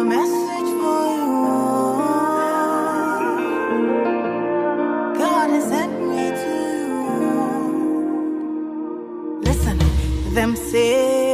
message for you. God has sent me to you. Listen, them say